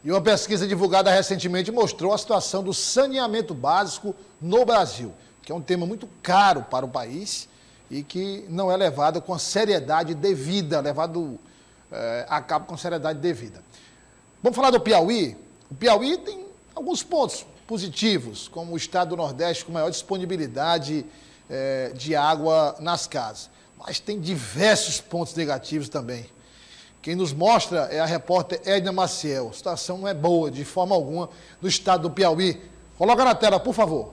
E uma pesquisa divulgada recentemente mostrou a situação do saneamento básico no Brasil, que é um tema muito caro para o país e que não é levado com a seriedade devida, levado a cabo com a seriedade devida. Vamos falar do Piauí? O Piauí tem alguns pontos positivos, como o estado do Nordeste com maior disponibilidade de água nas casas. Mas tem diversos pontos negativos também. Quem nos mostra é a repórter Edna Maciel. A situação não é boa, de forma alguma, no estado do Piauí. Coloca na tela, por favor.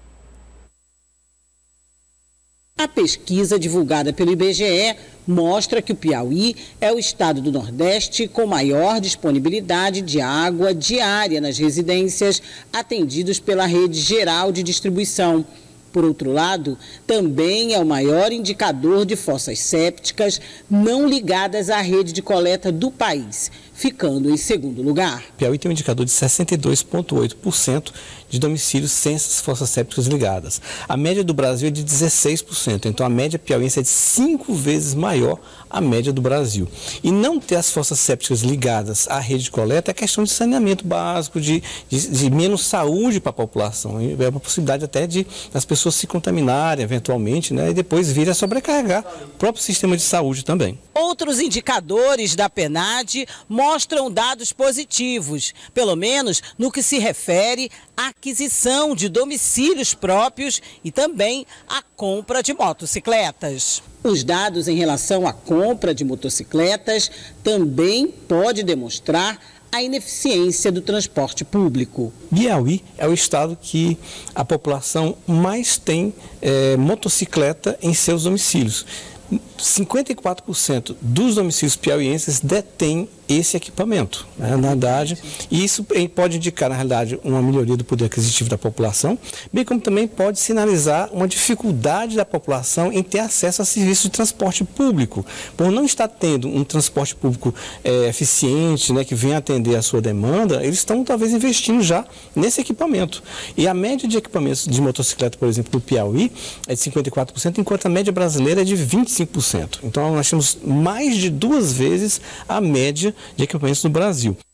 A pesquisa divulgada pelo IBGE mostra que o Piauí é o estado do Nordeste com maior disponibilidade de água diária nas residências atendidos pela rede geral de distribuição. Por outro lado, também é o maior indicador de fossas sépticas não ligadas à rede de coleta do país, ficando em segundo lugar. O Piauí tem um indicador de 62,8% de domicílios sem essas fossas sépticas ligadas. A média do Brasil é de 16%, então a média piauiense é de 5 vezes maior a média do Brasil. E não ter as fossas sépticas ligadas à rede de coleta é questão de saneamento básico, de menos saúde para a população. É uma possibilidade até de as pessoas se contaminarem eventualmente, né, e depois vir a sobrecarregar o próprio sistema de saúde também. Outros indicadores da PNAD mostram dados positivos, pelo menos no que se refere à aquisição de domicílios próprios e também à compra de motocicletas. Os dados em relação à compra de motocicletas também podem demonstrar a ineficiência do transporte público. Piauí é o estado que a população mais tem motocicleta em seus domicílios. 54% dos domicílios piauienses detêm esse equipamento, né, na verdade, e isso pode indicar, na realidade, uma melhoria do poder aquisitivo da população, bem como também pode sinalizar uma dificuldade da população em ter acesso a serviços de transporte público. Por não estar tendo um transporte público eficiente, né, que venha atender a sua demanda, eles estão talvez investindo já nesse equipamento. E a média de equipamentos de motocicleta, por exemplo, no Piauí é de 54%, enquanto a média brasileira é de 25%. Então nós temos mais de 2 vezes a média de equipamentos no Brasil.